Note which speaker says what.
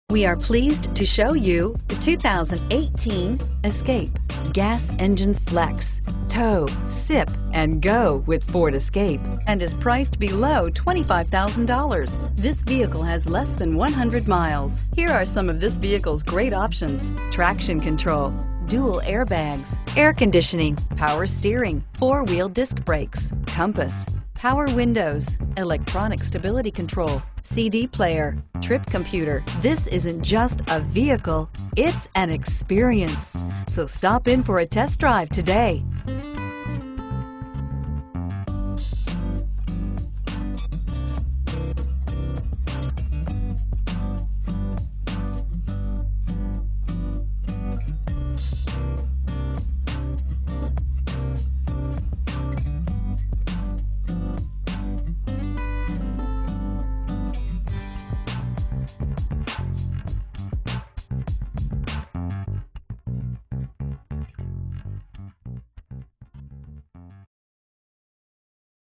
Speaker 1: We are pleased to show you the 2018 Escape. Gas engines flex, tow, sip, and go with Ford Escape, and is priced below $25,000. This vehicle has less than 100 miles. Here are some of this vehicle's great options: traction control, dual airbags, air conditioning, power steering, four-wheel disc brakes, compass, power windows, electronic stability control, CD player, trip computer. This isn't just a vehicle, it's an experience. So stop in for a test drive today.